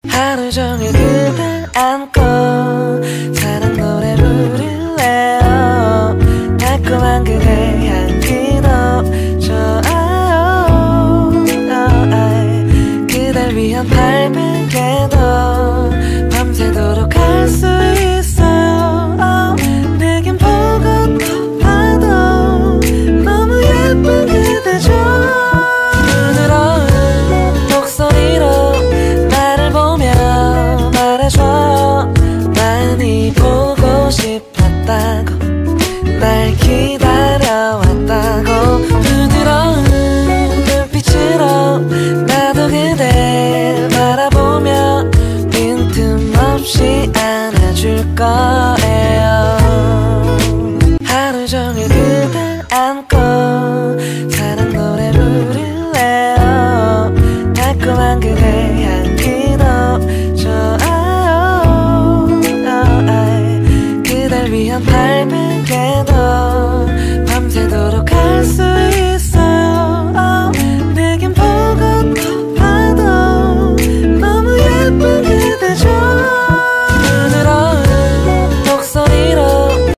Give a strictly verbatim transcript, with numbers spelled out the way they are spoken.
하루 종일 그댈 안고 사랑 노래 부를래요. 달콤한 그대 향기도 좋아요. 그댈 위한 발베개도 밤새도록 할 수 있어요. 내겐 보고 또 봐도 너무 예쁜 그대죠. 부드러운 목소리로 나를 보며 말해줘. 많이 보고 싶었다고, 날 기다려왔다고. 부드러운 눈빛으로 나도 그댈 바라보며 빈틈없이 안아줄 거예요. 하루 종일 그댈 안고 사랑 노래 부를래요. 달콤한 그대 향기도 좋아요. 그댈 위한 발베개도